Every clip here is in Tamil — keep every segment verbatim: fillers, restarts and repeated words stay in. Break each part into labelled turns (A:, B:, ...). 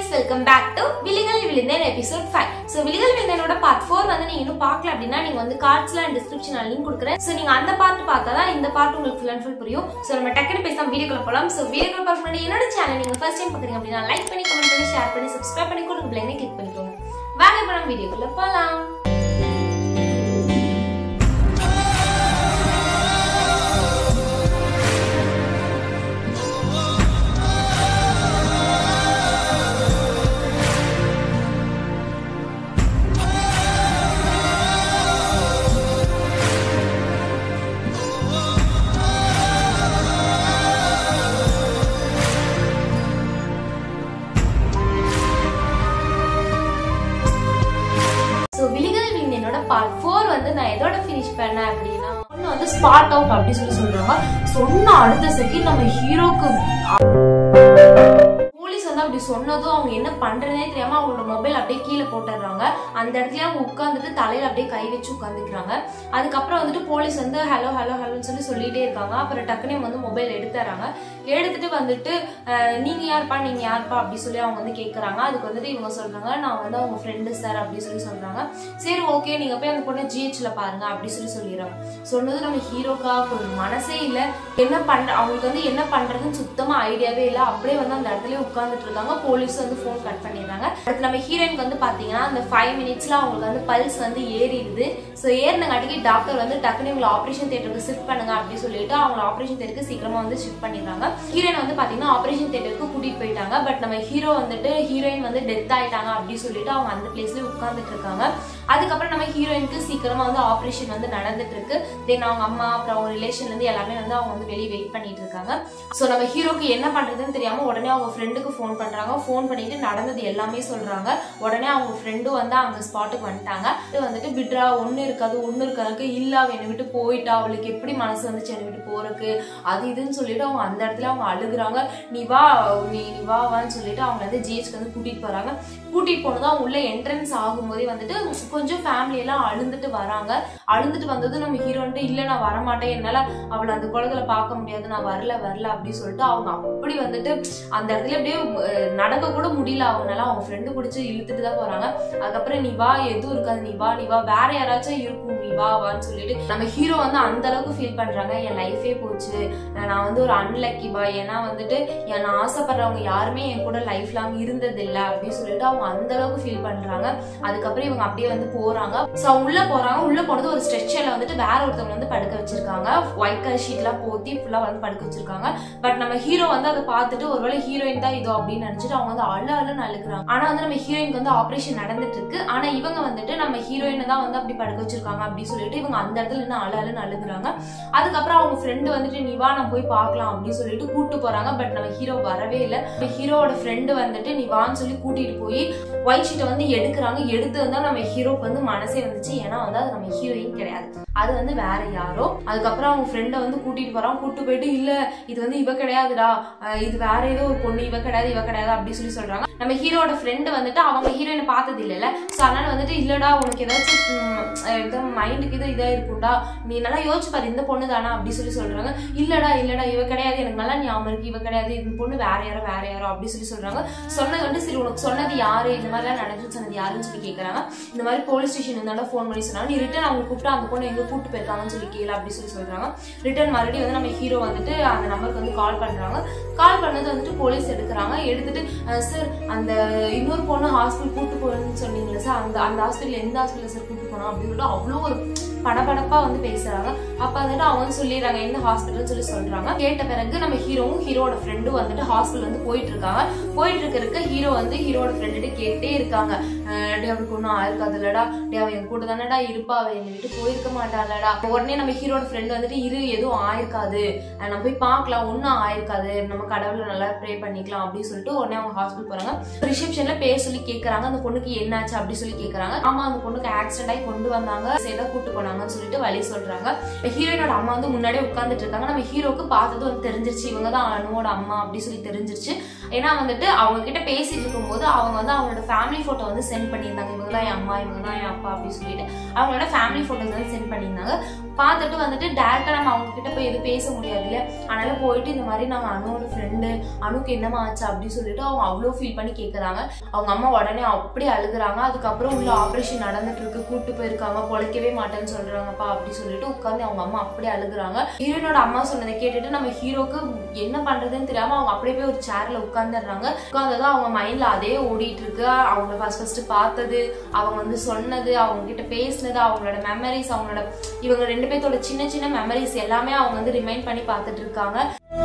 A: welcome back to Vizhigalil Vizhunthen episode five. So Vizhigalil Vizhunthen part four வந்து நீங்க இன்னும் பார்க்கல அப்படினா நீங்க வந்து கார்ட்ஸ்ல அண்ட் டிஸ்கிரிப்ஷன்ல லிங்க் கொடுக்கிறேன். சோ நீங்க அந்த பார்ட் பார்த்தாதான் இந்த பார்ட் உங்களுக்கு full and full புரியும். சோ நம்ம டக்குனு பேசாம வீடியோக்குள்ள போலாம். சோ வீடியோக்குள்ள பார்க்க முன்னாடி என்னோட சேனல் நீங்க ஃபர்ஸ்ட் டைம் பாக்குறீங்க அப்படினா லைக் பண்ணி கமெண்ட் பண்ணி ஷேர் பண்ணி subscribe பண்ணி கூட பெல் ஐகானை கிளிக் பண்ணிக்கோங்க. வாங்க இப்போ நம்ம வீடியோக்குள்ள போலாம். Part four வந்து நான் எதோட finish பண்ணேன் அப்படினா ஒன்னு வந்து ஸ்பாட் அவுட் அப்படி சொல்லி சொல்றாங்க. சொன்ன அடுத்த செகண்ட் நம்ம ஹீரோக்கு போலீஸ் வந்து அப்படி சொன்னதும் அவங்க என்ன பண்றதே தெரியாம அவங்களோட மொபைல் அப்படியே கீழே போட்டுறாங்க. அந்த இடத்துல அவங்க உட்கார்ந்துட்டு தலையில அப்படியே கை வச்சு உட்கார்ந்துக்கிறாங்க. அதுக்கப்புறம் வந்துட்டு போலீஸ் வந்து ஹலோ ஹலோ ஹலோன்னு சொல்லி சொல்லிட்டே இருக்காங்க. அப்புறம் டக்குனே வந்து மொபைல் எடுத்துறாங்க. எடுத்துட்டு வந்துட்டு நீங்க யாருப்பா நீங்க யாருப்பா அப்படி சொல்லி அவங்க வந்து கேட்கறாங்க. அதுக்கு வந்துட்டு இவங்க சொல்றாங்க நான் வந்து அவங்க ஃப்ரெண்டு சார் அப்படி சொல்லி சொல்றாங்க. சரி ஓகே நீங்க போய் அந்த பொண்ணை ஜிஹெச்ல பாருங்க அப்படி சொல்லி சொல்லிடுறாங்க. சொன்னது நம்ம ஹீரோக்கா ஒரு மனசே இல்ல, என்ன பண்ற அவங்களுக்கு வந்து என்ன பண்றதுன்னு சுத்தமா ஐடியாவே இல்லை. அப்படியே வந்து அந்த இடத்துல உட்கார்ந்துட்டு இருக்காங்க. போலீஸ் வந்து போன் கட் பண்ணிடுறாங்க. அடுத்து நம்ம ஹீரோயினுக்கு வந்து பாத்தீங்கன்னா அந்த ஃபைவ் மினிட்ஸ்ல அவங்களுக்கு வந்து பல்ஸ் வந்து ஏறிடுது. ஸோ ஏறினங்காட்டிக்கு டாக்டர் வந்து டக்குனு இவங்களை ஆப்ரேஷன் தியேட்டருக்கு ஷிஃப்ட் பண்ணுங்க அப்படின்னு சொல்லிட்டு அவங்க ஆப்ரேஷன் தியேட்டருக்கு சீக்கிரமா வந்து ஷிஃப்ட் பண்ணிடுறாங்க. ஹீரோயின் வந்து பாத்தீங்கன்னா ஆப்ரேஷன் தியேட்டருக்கு கூட்டிட்டு போயிட்டாங்க. பட் நம்ம ஹீரோ வந்துட்டு ஹீரோயின் வந்து டெத் ஆயிட்டாங்க அப்படின்னு சொல்லிட்டு அவங்க அந்த பிளேஸ்ல உட்கார்ந்துட்டு இருக்காங்க. அதுக்கப்புறம் நம்ம ஹீரோயினுக்கு சீக்கிரமா வந்து ஆப்ரேஷன் வந்து நடந்துட்டு இருக்கு. தென் அவங்க அம்மா அப்புறம் அவங்க ரிலேஷன்ல இருந்து எல்லாமே வந்து அவங்க வந்து வெளியே வெயிட் பண்ணிட்டு இருக்காங்க. ஸோ நம்ம ஹீரோக்கு என்ன பண்றதுன்னு தெரியாம உடனே அவங்க ஃப்ரெண்டுக்கு ஃபோன் பண்றாங்க. ஃபோன் பண்ணிட்டு நடந்தது எல்லாமே சொல்றாங்க. உடனே அவங்க ஃப்ரெண்டும் வந்து அங்க ஸ்பாட்டுக்கு வந்துட்டாங்க. இது வந்துட்டு விட்ரா ஒண்ணு இருக்காது ஒண்ணு இருக்காதுக்கு இல்ல அவ என்னை விட்டு போயிட்டா, அவளுக்கு எப்படி மனசு வந்துச்சு என்னை விட்டு போறதுக்கு அது இதுன்னு சொல்லிட்டு அவங்க அந்த இடத்துல அவங்க அழுகுறாங்க. நீ வா நீ நீ வா வான்னு சொல்லிட்டு அவங்க வந்து ஜிஹெச்க்கு வந்து கூட்டிட்டு போறாங்க. கூட்டிட்டு போனதும் அவங்க உள்ள என்ட்ரன்ஸ் ஆகும்போதே வந்துட்டு கொஞ்சம் ஃபேமிலி எல்லாம் அழுந்துட்டு வராங்க. அழுந்துட்டு வந்தது நம்ம ஹீரோன்ட்டு இல்ல நான் வரமாட்டேன், என்னால அவளை அந்த குளத்துல பார்க்க முடியாது, நான் வரல வரல அப்படின்னு சொல்லிட்டு அவங்க அப்படி வந்துட்டு அந்த இடத்துல அப்படியே நடக்க கூட முடியல அவங்கனால. அவங்க ஃப்ரெண்டு பிடிச்சி இழுத்துட்டு தான் போறாங்க. அதுக்கப்புறம் நீ வா எதுவும் இருக்காது நீ வா நீ வா வேற யாராச்சும் இருக்கும் நீ வா வான்னு சொல்லிட்டு நம்ம ஹீரோ வந்து அந்த அளவுக்கு ஃபீல் பண்றாங்க. என் லைஃபே போச்சு, நான் வந்து ஒரு அன்லக்கி பா, ஏன்னா வந்துட்டு நான் ஆசைப்படுறவங்க யாருமே என் கூட லைஃப் லாங் இருந்தது இல்லை அப்படின்னு சொல்லிட்டு அவங்க அந்த அளவுக்கு ஃபீல் பண்றாங்க. அதுக்கப்புறம் இவங்க அப்படியே வந்து போறாங்க. சோ அவங்க உள்ள போறாங்க. உள்ள போனது ஒரு ஸ்ட்ரெச்சர்ல வந்துட்டு வேற ஒருத்தவங்க வந்து படுக்க வச்சிருக்காங்க. ஒயிட் கலர் ஷீட் எல்லாம் போத்தி ஃபுல்லா வந்து படுக்க வச்சிருக்காங்க. பட் நம்ம ஹீரோ வந்து அதை பார்த்துட்டு ஒருவேளை ஹீரோயின் தான் இதோ அப்படின்னு நினைச்சிட்டு அவங்க வந்து அழு அழுன்னு அழுகுறாங்க. ஆனா வந்து நம்ம ஹீரோயினுக்கு வந்து ஆபரேஷன் நடந்துட்டு இருக்கு. ஆனா இவங்க வந்துட்டு நம்ம ஹீரோயினை தான் வந்து அப்படி படுக்க வச்சிருக்காங்க அப்படின்னு சொல்லிட்டு இவங்க அந்த இடத்துல இன்னும் அழு அழுன்னு அழுகுறாங்க. அதுக்கப்புறம் அவங்க ஃப்ரெண்டு வந்துட்டு நீ வா நான் போய் பார்க்கலாம் அப்படின்னு சொல்லிட்டு கூட்டு போறாங்க. பட் நம்ம ஹீரோ வரவே இல்லை. ஹீரோவோட ஃப்ரெண்டு வந்துட்டு நீ வான்னு சொல்லி கூட்டிட்டு போய் ஒயிட் ஷீட்டை வந்து எடுக்கிறாங்க. எடுத்து வந்தா நம்ம ஹீரோக்கு வந்து மனசே வந்துச்சு, ஏன்னா வந்து அது நம்ம ஹீரோயின் கிடையாது, அது வந்து வேற யாரோ. அதுக்கப்புறம் அவங்க ஃப்ரெண்டை வந்து கூட்டிட்டு போறான். கூட்டு போயிட்டு இல்ல இது வந்து இவ கிடையாதுடா, இது வேற ஏதோ ஒரு பொண்ணு, இவ கிடையாது இவ கிடையாது அப்படின்னு சொல்லி சொல்றாங்க. நம்ம ஹீரோட ஃப்ரெண்டு வந்துட்டு அவங்க ஹீரோயினை பார்த்தது இல்லைல்ல. ஸோ அதனால வந்துட்டு இல்லடா உனக்கு ஏதாச்சும் மைண்டுக்கு இது இதா இருக்கும்டா, நீ நல்லா யோசிச்சு பாரு இந்த பொண்ணு தானா அப்படி சொல்லி சொல்றாங்க. இல்லடா இல்லடா இவ கிடையாது, எனக்கு நல்லா ஞாபகம் இருக்கு, இவ கிடையாது, இந்த பொண்ணு வேற யாரோ வேற யாரோ அப்படி சொல்லி சொல்றாங்க. சொன்னது வந்து சரி உனக்கு சொன்னது யாரு, இந்த மாதிரி எல்லாம் நடந்துச்சு சொன்னது யாருன்னு சொல்லி கேட்கறாங்க. இந்த மாதிரி போலீஸ் ஸ்டேஷன் இருந்தாலும் ஃபோன் பண்ணி சொன்னாங்க. நீ ரிட்டன் அவங்க கூப்பிட்டு அந்த பொண்ணு எங்க கூப்பிட்டு போயிருக்காங்கன்னு சொல்லி கேளு அப்படி சொல்லி சொல்றாங்க. ரிட்டன் மறுபடியும் வந்து நம்ம ஹீரோ வந்துட்டு அந்த நம்பருக்கு வந்து கால் பண்றாங்க. கால் பண்ணது வந்துட்டு போலீஸ் எடுக்கிறாங்க. எடுத்துட்டு சார் அந்த இன்னொரு பொண்ணு ஹாஸ்பிட்டல் கூட்டு போகணும்னு சொன்னீங்களா சார், அந்த அந்த ஹாஸ்பிட்டல் எந்த ஹாஸ்பிட்டல் சார் கூட்டு போனோம் அப்படின்னு சொல்லிட்டு அவ்வளோ ஒரு படபடப்பா வந்து பேசுறாங்க. அப்ப வந்துட்டு அவங்க வந்து சொல்லிடுறாங்க எந்த ஹாஸ்பிட்டல் சொல்லி சொல்றாங்க. கேட்ட பிறகு நம்ம ஹீரோவும் ஹீரோட ஃப்ரெண்டும் வந்துட்டு ஹாஸ்பிட்டல் வந்து போயிட்டு இருக்காங்க. போயிட்டு இருக்க ஹீரோ வந்து ஹீரோட ஃப்ரெண்டு கேட்டே இருக்காங்க, டே அவளுக்கு ஒன்னும் ஆயிருக்காது இல்லடா, டே அவன் என் கூட தானடா இருப்பா, அவ என்னை விட்டு போயிருக்க மாட்டாளடா. உடனே நம்ம ஹீரோட ஃப்ரெண்ட் வந்துட்டு இரு எதுவும் ஆயிருக்காது, நம்ம போய் பார்க்கலாம், ஒன்னும் ஆயிருக்காது, நம்ம கடவுளை நல்லா ப்ரே பண்ணிக்கலாம் அப்படின்னு சொல்லிட்டு உடனே அவங்க ஹாஸ்பிட்டல் போறாங்க. ரிசப்ஷன்ல பேர் சொல்லி கேட்கறாங்க. அந்த பொண்ணுக்கு என்னாச்சு அப்படி சொல்லி கேட்கறாங்க. ஆமா அந்த பொண்ணுக்கு ஆக்சிடென்ட் ஆகி கொண்டு வந்தாங்க, சேதா கூட்டு போனாங்க சொல்லிட்டு வழி சொல்றாங்க. ஹீரோயினோட அம்மா வந்து முன்னாடியே உட்கார்ந்துட்டு இருக்காங்க. நம்ம ஹீரோக்கு பார்த்தது வந்து தெரிஞ்சிருச்சு இவங்க தான் அனுவோட அம்மா அப்படி சொல்லி தெரிஞ்சிருச்சு. ஏன்னா வந்துட்டு அவங்க கிட்ட பேசிட்டு இருக்கும்போது அவங்க வந்து அவங்களோட ஃபேமிலி போட்டோ வந்து சென்ட் பண்ணியிருந்தாங்க. இவங்க தான் என் அம்மா, இவங்க தான் என் அப்பா அப்படின்னு சொல்லிட்டு அவங்களோட ஃபேமிலி போட்டோஸ் வந்து சென்ட் பண்ணியிருந்தாங்க. பார்த்துட்டு வந்துட்டு டேரக்டா நம்ம அவங்க கிட்ட போய் எதுவும் பேச முடியாது இல்லையா, அதனால போயிட்டு இந்த மாதிரி நாங்க அனுவோட ஃப்ரெண்டு, அனுக்கு என்னமா ஆச்சு அப்படின்னு சொல்லிட்டு அவங்க அவ்வளோ ஃபீல் பண்ணி கேட்கறாங்க. அவங்க அம்மா உடனே அப்படியே அழுகுறாங்க. அதுக்கப்புறம் உள்ள ஆப்ரேஷன் நடந்துட்டு இருக்கு, கூட்டு போயிருக்காங்க, பொழைக்கவே மாட்டேன்னு சொல்றாங்கப்பா அப்படின்னு சொல்லிட்டு உட்காந்து அவங்க அம்மா அப்படியே அழுகுறாங்க. ஹீரோனோட அம்மா சொன்னதை கேட்டுட்டு நம்ம ஹீரோக்கு என்ன பண்றதுன்னு தெரியாம அவங்க அப்படியே போய் ஒரு சேர்ல உட்காந்துடுறாங்க. உட்காந்ததான் அவங்க மைண்ட்ல அதே ஓடிட்டு இருக்கு. அவங்க ஃபர்ஸ்ட் ஃபர்ஸ்ட் பார்த்தது, அவங்க வந்து சொன்னது, அவங்க கிட்ட பேசினது, அவங்களோட மெமரிஸ், அவங்களோட இவங்க ரெண்டு பேர்த்தோட சின்ன சின்ன மெமரிஸ் எல்லாமே அவங்க வந்து ரிமைண்ட் பண்ணி பார்த்துட்டு இருக்காங்க.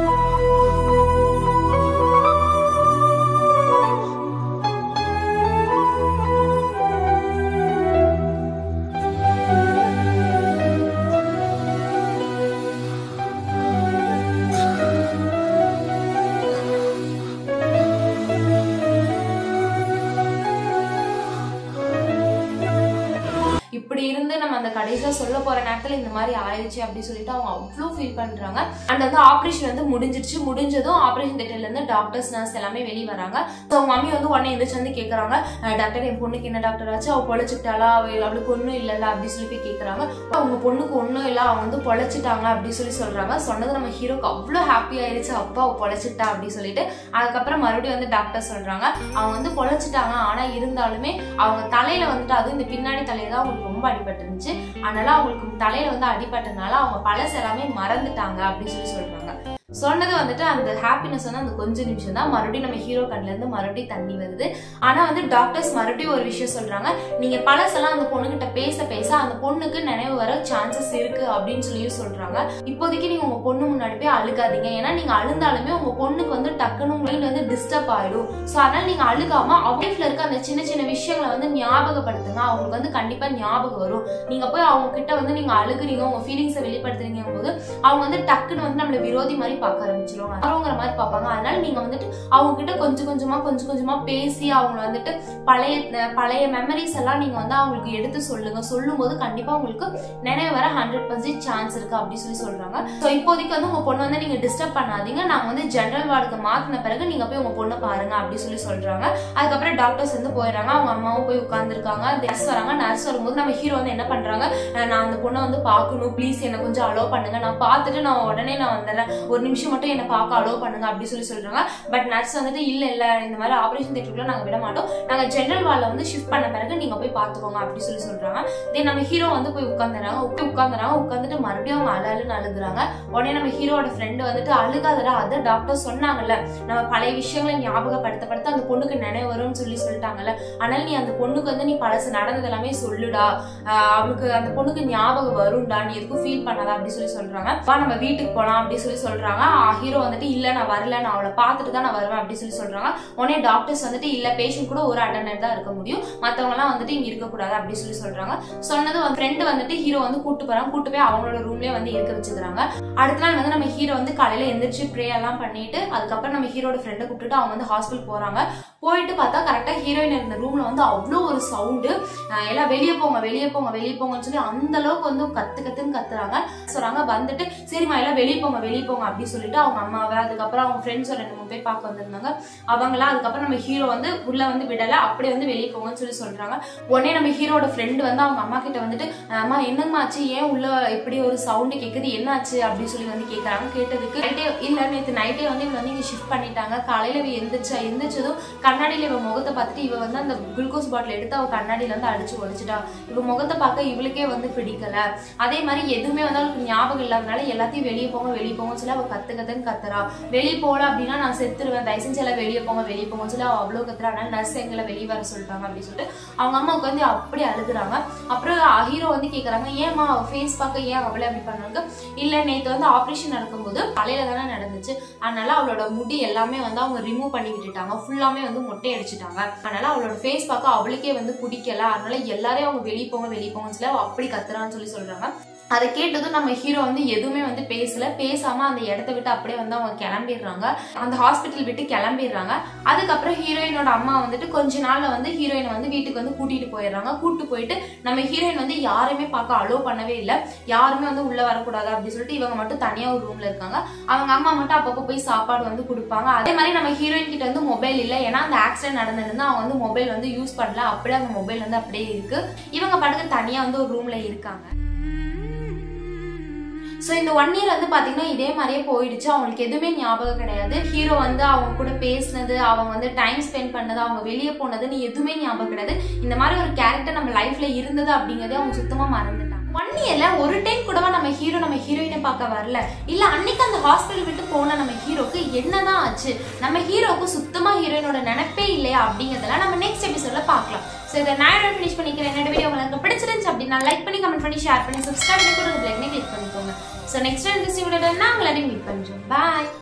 A: இப்படி இருந்து நம்ம அந்த கடைசியா சொல்ல போற நேரத்துல இந்த மாதிரி ஆயிடுச்சு அப்படின்னு சொல்லிட்டு அவங்க அவ்வளோ ஃபீல் பண்றாங்க. அண்ட் வந்து ஆப்ரேஷன் வந்து முடிஞ்சிருச்சு. முடிஞ்சதும் ஆப்ரேஷன் தியேட்டர்ல இருந்து டாக்டர்ஸ் நர்ஸ் எல்லாமே வெளியே வராங்க. ஸோ அவங்க மம்மி வந்து உடனே எந்திரிச்சு வந்து கேட்கறாங்க, டாக்டர் என் பொண்ணுக்கு என்ன டாக்டர் ஆச்சு, அவ பொழைச்சிட்டாளா, அவளுக்கு ஒன்னும் இல்லைல்ல அப்படின்னு சொல்லி போய் கேட்கறாங்க. அவங்க பொண்ணுக்கு ஒன்னும் இல்லை, அவங்க வந்து பொழைச்சிட்டாங்க அப்படின்னு சொல்லி சொல்றாங்க. சொன்னது நம்ம ஹீரோக்கு அவ்வளோ ஹாப்பி ஆயிடுச்சு, அப்பா அவ பொழைச்சிட்டா அப்படின்னு சொல்லிட்டு. அதுக்கப்புறம் மறுபடியும் வந்து டாக்டர் சொல்றாங்க அவங்க வந்து பொழைச்சிட்டாங்க, ஆனா இருந்தாலுமே அவங்க தலையில வந்துட்டு அதுவும் இந்த பின்னாடி தலையில தான் அவங்களுக்கு ரொம்ப அடிபட்டு இருந்துச்சு. அதனால அவங்களுக்கு தலையில வந்து அடிபட்டதுனால அவங்க பழசு எல்லாமே மறந்துட்டாங்க அப்படின்னு சொல்லி சொல்றாங்க. சொன்னது வந்துட்டு அந்த ஹாப்பினஸ் வந்து அந்த கொஞ்ச நிமிஷம் தான். மறுபடியும் நம்ம ஹீரோ கண்ணுல இருந்து மறுபடியும் தண்ணி வருது. ஆனா வந்து டாக்டர்ஸ் மறுபடியும் ஒரு விஷயம் சொல்றாங்க, நீங்க பழசெல்லாம் அந்த பொண்ணுகிட்ட பேச பேச அந்த பொண்ணுக்கு நினைவு வர சான்சஸ் இருக்கு அப்படின்னு சொல்லி சொல்றாங்க. இப்போதைக்கு நீங்க உங்க பொண்ணு முன்னாடி போய் அழுகாதீங்க, ஏன்னா நீங்க அழுந்தாலுமே உங்க பொண்ணுக்கு வந்து டக்குன்னு மைண்ட் வந்து டிஸ்டர்ப் ஆயிடும். ஸோ அதனால நீங்க அழுகாம லைஃப்ல இருக்க அந்த சின்ன சின்ன விஷயங்களை வந்து ஞாபகப்படுத்துங்க, அவங்களுக்கு வந்து கண்டிப்பா ஞாபகம் வரும். நீங்க போய் அவங்க கிட்ட வந்து நீங்க அழுகுறீங்க, உங்க ஃபீலிங்ஸை வெளிப்படுத்துறீங்க போது அவங்க வந்து டக்குன்னு வந்து நம்மள விரோதி மாதிரி பார்க்க ஆரம்பிச்சிருவாங்க, அவங்கிற மாதிரி பார்ப்பாங்க. அதனால நீங்க வந்துட்டு அவங்க கிட்ட கொஞ்சம் கொஞ்சமா கொஞ்சம் கொஞ்சமா பேசி அவங்க வந்துட்டு பழைய பழைய மெமரிஸ் எல்லாம் நீங்க வந்து அவங்களுக்கு எடுத்து சொல்லுங்க. சொல்லும் போது கண்டிப்பா உங்களுக்கு நினைவு வர ஹண்ட்ரட் பர்சன்ட் சான்ஸ் இருக்கு அப்படின்னு சொல்லி சொல்றாங்க. ஸோ இப்போதைக்கு வந்து உங்க பொண்ணு வந்து நீங்க டிஸ்டர்ப் பண்ணாதீங்க, நாங்க வந்து ஜெனரல் வார்டுக்கு மாத்தின பிறகு நீங்க போய் உங்க பொண்ணை பாருங்க அப்படின்னு சொல்லி சொல்றாங்க. அதுக்கப்புறம் டாக்டர்ஸ் வந்து போயிடறாங்க. அவங்க அம்மாவும் போய் உட்கார்ந்துருக்காங்க. நர்ஸ் வராங்க. நர்ஸ் வரும்போது நம்ம ஹீரோ வந்து என்ன பண்றாங்க, நான் அந்த பொண்ணை வந்து பாக்கணும், ப்ளீஸ் என்ன கொஞ்சம் அலோவ் பண்ணுங்க, நான் பார்த்துட்டு நான் உடனே நான் வந்துடுறேன், ஒரு நிமிஷம் மட்டும் என்ன பார்க்க அலோவ் பண்ணுங்க அப்படி சொல்லி சொல்றாங்க. பட் நர்ஸ் வந்துட்டு இல்ல இல்ல இந்த மாதிரி ஆபரேஷன் தியேட்டருக்குள்ள நாங்க விட மாட்டோம், நாங்க ஜெனரல் வார்டுல வந்து ஷிஃப்ட் பண்ண பிறகு நீங்க போய் பாத்துக்கோங்க அப்படி சொல்லி சொல்றாங்க. தென் நம்ம ஹீரோ வந்து போய் உட்காந்துறாங்க. உட்காந்துறாங்க உட்காந்துட்டு மறுபடியும் அவங்க அழலுன்னு அழுகுறாங்க. உடனே நம்ம ஹீரோட ஃப்ரெண்டு வந்துட்டு அழுகாதடா, அதை டாக்டர் சொன்னாங்கல்ல, நம்ம பழைய விஷயங்களை ஞாபகப்படுத்தப்படுத்த அந்த பொண்ணுக்கு நினைவு வரும்னு சொல்லி சொல்லிட்டாங்கல்ல, அதனால நீ அந்த பொண்ணுக்கு வந்து நீ பழசு நடந்தது எல்லாமே சொல்லுடா, அவனுக்கு அந்த பொண்ணுக்கு ஞாபகம் வரும்டா, நீ எதுக்கும் ஃபீல் பண்ணாதா அப்படி சொல்லி சொல்றாங்க. வா நம்ம வீட்டுக்கு போலாம் அப்படி சொல்லி சொல்றாங்க. ஹீரோ வந்துட்டு இல்ல நான் வரல, நான் அவளை பார்த்துட்டு தான் நான் வருவேன் அப்படி சொல்லி சொல்றாங்க. உடனே டாக்டர்ஸ் வந்துட்டு இல்ல பேஷண்ட் கூட ஒரு அட்டெண்டர் தான் இருக்க முடியும், மத்தவங்க எல்லாம் வந்துட்டு இங்க இருக்க கூடாது அப்படி சொல்லி சொல்றாங்க. சொன்னது ஃப்ரெண்டு வந்துட்டு ஹீரோ வந்து கூட்டு போறாங்க. கூட்டு போய் அவங்களோட ரூம்லயே வந்து இருக்க வச்சுக்கிறாங்க. அடுத்த நாள் வந்து நம்ம ஹீரோ வந்து காலையில எந்திரிச்சு ப்ரே எல்லாம் பண்ணிட்டு அதுக்கப்புறம் நம்ம ஹீரோட ஃப்ரெண்டை கூப்பிட்டு அவங்க வந்து ஹாஸ்பிட்டல் போறாங்க. போயிட்டு பார்த்தா கரெக்டா ஹீரோயின் இருந்த ரூம்ல வந்து அவ்வளோ ஒரு சவுண்டு, எல்லாம் வெளியே போங்க வெளியே போங்க வெளியே போங்கன்னு சொல்லி அந்த அளவுக்கு வந்து கத்து கத்துன்னு கத்துறாங்க. சொல்றாங்க வந்துட்டு சரிம்மா எல்லாம் வெளியே போங்க வெளியே போங்க அப்படின்னு சொல்லிட்டு அவங்க அம்மாவை அதுக்கப்புறம் அவங்க ஃப்ரெண்ட்ஸ் ரெண்டு மூணு பேர் பார்க்க வந்திருந்தாங்க. அவங்களாம் அதுக்கப்புறம் நம்ம ஹீரோ வந்து உள்ள வந்து விடல, அப்படியே வந்து வெளியே போங்கன்னு சொல்லி சொல்றாங்க. உடனே நம்ம ஹீரோட ஃப்ரெண்டு வந்து அவங்க அம்மா கிட்ட வந்துட்டு அம்மா என்னம்மாச்சு, ஏன் உள்ள இப்படி ஒரு சவுண்டு கேட்குது, என்னாச்சு அப்படின்னு சொல்லி வந்து கேட்கறாங்க. கேட்டதுக்கு நைட்டே இல்ல நேற்று நைட்டே வந்து இவங்க வந்து இங்க ஷிஃப்ட் பண்ணிட்டாங்க, காலையில இவ எந்திரிச்சா எந்திரிச்சதும் கண்ணாடியில இவ முகத்தை பார்த்துட்டு இவ வந்து அந்த குளுக்கோஸ் பாட்டில் எடுத்து அவ கண்ணாடியில வந்து அடிச்சு ஒழிச்சிட்டா, இவ முகத்தை பார்க்க இவளுக்கே வந்து பிடிக்கல, அதே மாதிரி எதுவுமே வந்து அவளுக்கு ஞாபகம் இல்லாதனால எல்லாத்தையும் வெளியே போங்க வெளியே போங்கன்னு சொல்லி அவ கத்து கத்துன்னு கத்துறா. வெளியே போல அப்படின்னா நான் செத்துருவேன், தயவு செஞ்சு எல்லாம் வெளியே போங்க வெளியே போங்கன்னு சொல்லி அவ அவ்வளவு கத்துறா. அதனால நர்ஸ் எங்களை வெளியே வர சொல்லிட்டாங்க அப்படின்னு சொல்லிட்டு அவங்க அம்மாவுக்கு வந்து அப்படி அழுகுறாங்க. அப்புறம் ஹீரோ வந்து கேக்குறாங்க ஏமா அவ ஃபேஸ் பார்க்க ஏன் அவளை அப்படி பண்ணாங்க. இல்ல நேற்று வந்து ஆப்ரேஷன் நடக்கும்போது தலையில தானே நடந்துச்சு, அதனால அவளோட முடி எல்லாமே வந்து அவங்க ரிமூவ் பண்ணி விட்டுட்டாங்க, ஃபுல்லாமே வந்து மொட்டை அடிச்சுட்டாங்க, அதனால அவளோட ஃபேஸ் பார்க்க அவளுக்கே வந்து பிடிக்கல, அதனால எல்லாரையும் அவங்க வெளியே போங்க வெளியே போங்கன்னு சொல்லி அவ அப்படி கத்துறான்னு சொல்லி சொல்றாங்க. அதை கேட்டதும் நம்ம ஹீரோ வந்து எதுவுமே வந்து பேசல, பேசாம அந்த இடத்த விட்டு அப்படியே வந்து அவங்க கிளம்பிடுறாங்க, அந்த ஹாஸ்பிட்டல் விட்டு கிளம்பிடுறாங்க. அதுக்கப்புறம் ஹீரோயினோட அம்மா வந்துட்டு கொஞ்ச நாள்ல வந்து ஹீரோயினை வந்து வீட்டுக்கு வந்து கூட்டிட்டு போயிடுறாங்க. கூட்டு போயிட்டு நம்ம ஹீரோயின் வந்து யாருமே பார்க்க அலோ பண்ணவே இல்லை, யாருமே வந்து உள்ள வரக்கூடாது அப்படின்னு சொல்லிட்டு இவங்க மட்டும் தனியா ஒரு ரூம்ல இருக்காங்க. அவங்க அம்மா மட்டும் அப்பப்போ போய் சாப்பாடு வந்து கொடுப்பாங்க. அதே மாதிரி நம்ம ஹீரோயின் கிட்ட வந்து மொபைல் இல்லை, ஏன்னா அந்த ஆக்சிடென்ட் நடந்திருந்தா அவங்க வந்து மொபைல் வந்து யூஸ் பண்ணல, அப்படியே அந்த மொபைல் வந்து அப்படியே இருக்கு. இவங்க பாட்டுக்கு தனியா வந்து ஒரு ரூம்ல இருக்காங்க. ஸோ இந்த ஒன் இயர் வந்து பார்த்தீங்கன்னா இதே மாதிரியே போயிடுச்சு. அவங்களுக்கு எதுவுமே ஞாபகம் கிடையாது. ஹீரோ வந்து அவங்க கூட பேசினது, அவங்க வந்து டைம் ஸ்பெண்ட் பண்ணது, அவங்க வெளியே போனதுன்னு எதுவுமே ஞாபகம் கிடையாது. இந்த மாதிரி ஒரு கேரக்டர் நம்ம லைஃப்ல இருந்தது அப்படிங்கிறதே அவங்க சுத்தமா மறந்துட்டாங்க. ஒன் இயர்ல ஒரு டைம் கூடவா நம்ம ஹீரோ நம்ம ஹீரோயினை பார்க்க வரல, இல்ல அன்னைக்கு அந்த ஹாஸ்பிட்டல் விட்டு போன நம்ம ஹீரோக்கு என்னதான் ஆச்சு, நம்ம ஹீரோக்கு சுத்தமா ஹீரோயினோட நினைப்பே இல்லையா அப்படிங்கிறதெல்லாம் நம்ம நெக்ஸ்ட் எபிசோட்ல பார்க்கலாம். ஸோ இதை நான் ஃபினிஷ் பண்ணிக்கிறேன். என்னோட வீடியோ உங்களுக்கு பிடிச்சிருந்துச்சு அப்படின்னா லைக் பண்ணி, கமெண்ட் பண்ணி, ஷேர் பண்ணி, சப்ஸ்கிரைப் பண்ணி கூட பெல் ஐக்கனை கிளிக் பண்ணிக்கோங்க. ஸோ நெக்ஸ்ட் டைம் இந்த வீடியோல நான் உங்களை மீட் பண்றேன். பாய்.